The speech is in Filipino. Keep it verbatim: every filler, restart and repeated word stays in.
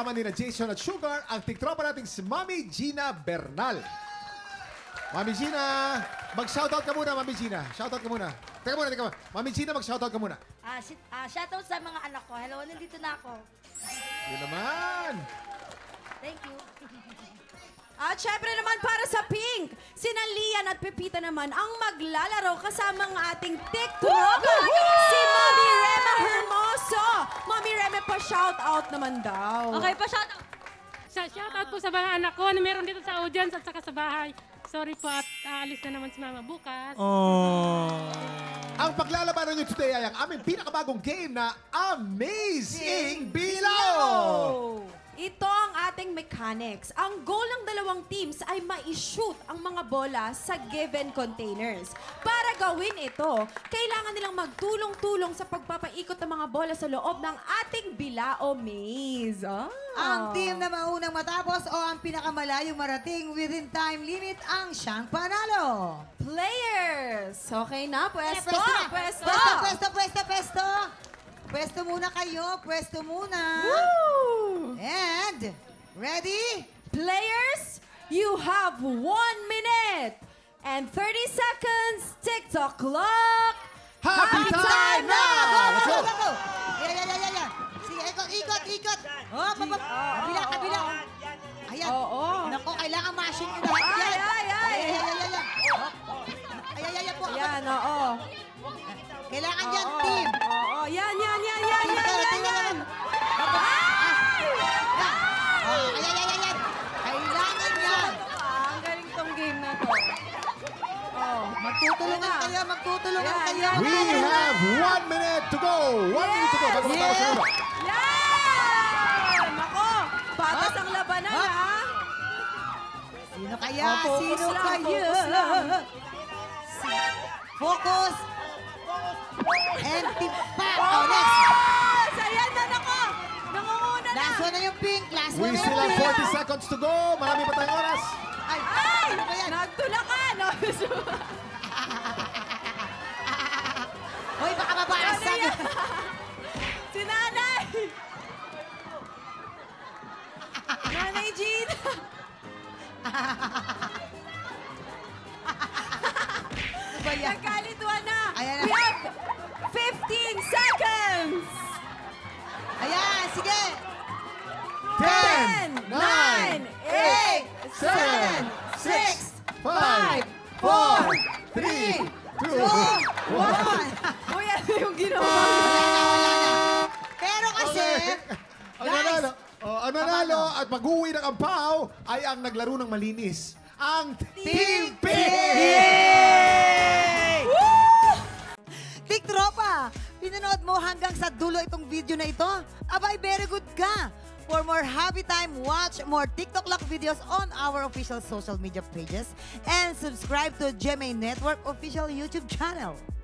kasama ni na Jason at Sugar, ang tiktropa nating si Mami Gina Bernal. Mami Gina, mag-shoutout ka muna, Mami Gina. Shoutout ka muna. Teka muna, teka muna. Mami Gina, mag-shoutout ka muna. Ah, uh, uh, shoutout sa mga anak ko. Hello, nandito na ako. Yun naman. Thank you. At syempre naman para sa Pink, sina Lian at Pepita naman ang maglalaro kasama ng ating Tiktropa, si Mami Rema Hermoso. Mami Rema, pa-shoutout naman daw. Okay, pa-shoutout. Shoutout po sa mga anak ko na meron dito sa audience at saka sa bahay. Sorry po at aalis na naman si Mama bukas. Oh. Ang paglalabanan nyo today ay ang aming pinakabagong game na A-Maze-ing Bilao! Ito ang ating mechanics. Ang goal ng dalawang teams ay ma-shoot ang mga bola sa given containers. Para gawin ito, kailangan nilang magtulong-tulong sa pagpapaikot ng mga bola sa loob ng ating Bilao maze. Ah. Ang team na maunang matapos o ang pinakamalayong marating within time limit ang siyang panalo. Players! Okay na, pwesto! Pwesto, na. Pwesto! Pwesto, pwesto, pwesto, pwesto! Pwesto muna kayo, pwesto muna. Woo! And, ready? Players, you have one minute and thirty seconds. TikTok clock. Happy time na! now! Go, Let's go, go! go, go! Yan, yan, yan, yan, yan. Sige, ikot, ikot, ikot. Oh, papa, kabila, kabila. Ayan. Oo. Naku, kailangan ma-shoot nyo lahat yan. Ay, ay, ay. Ayan, ayan, ayan, ayan. Ay, ay, ay, po. Yan, oo. Kailangan yan, Oo, team. Oo, yan, yan, yan, yan, yan, yan, yan. Ay! Oh, ayan, ayan, ayan. Kailangan yan. Ang galing tong game na to. Oh, Magtutulungan kayo, magtutulungan Yan, kayo. yan. We have one minute to go! One minute to go! Bago matapos Yeah. ang ulo. Yan! Nako, patas ang labanan, Huh? ha? Sino kaya? Oh, focus Sino lang, kaya? focus lang. Focus. And team pa. Oh, Oh, next. Sayan na, nako. Nangunguna na. Last one na yung pink. Last We one na still yung have pink. forty seconds to go. Marami pa tayong oras. Ay, Ay! ano ba yan? Nagtulakan. No? Hoy, baka mabasag. Ano yan? Si Nanay. Nanay Jean. Ano ba yan? Nagkalituan na. Ayan na. We have fifteen seconds. Ayan, sige. ten, nine, eight, seven, six, five, four, three, two, one. Uy, ano yung ginawa? Wala na, wala na. Pero kasi, Ang guys, nanalo, oh, ang nanalo at mag-uwi ng ampaw ay ang naglaro ng malinis. Ang Team Pink! Tiktropa, pinanood mo hanggang sa dulo itong video na ito? Abay, very good ka! For more happy time, watch more TikToClock videos on our official social media pages and subscribe to G M A Network official YouTube channel.